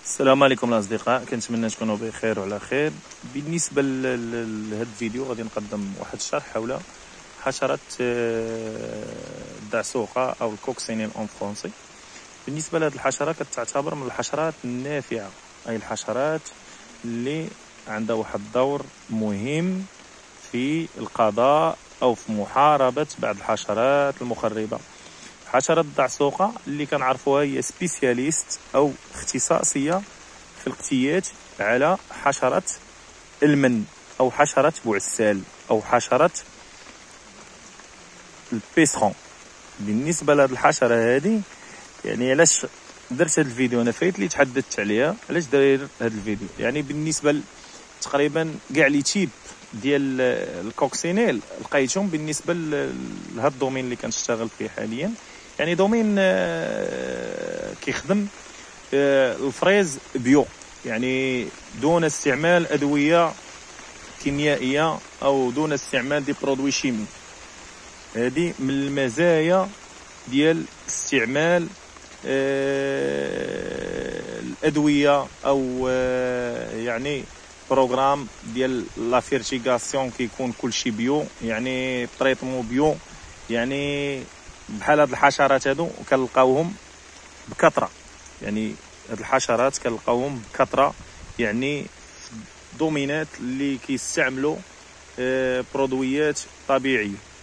السلام عليكم الاصدقاء، كنتمنى تكونوا بخير وعلى خير. بالنسبه لهذا الفيديو غادي نقدم واحد الشرح حول حشره الدعسوقه او الكوكسينيل اون فرونسي. بالنسبه لهذه الحشره كتعتبر من الحشرات النافعه، اي الحشرات اللي عندها واحد الدور مهم في القضاء او في محاربه بعض الحشرات المخربه. حشرة الدعسوقة اللي كنعرفوها هي سبيسياليست او اختصاصية في الاقتيات على حشرة المن او حشرة بعسال او حشرة البيسخون. بالنسبة لهذه الحشرة هذه يعني علاش درت هذا الفيديو، انا فايت لي تحدثت عليها، علاش داير هذا الفيديو؟ يعني بالنسبة تقريبا كاع لي تيب ديال الكوكسينيل لقيتهم بالنسبه لهذا الدومين اللي كنشتغل فيه حاليا، يعني دومين كيخدم الفريز بيو، يعني دون استعمال ادويه كيميائيه او دون استعمال دي برودوي شيمي. هذه من المزايا ديال استعمال الادويه او يعني بروغرام ديال لا فيرتيغاسيون كيكون كلشي بيو، يعني طريطمون بيو. يعني بحال هاد الحشرات هادو كنلقاوهم بكثره، يعني هاد الحشرات كنلقاوهم بكثره يعني في الدومينات اللي كيستعملوا برودويات طبيعيه.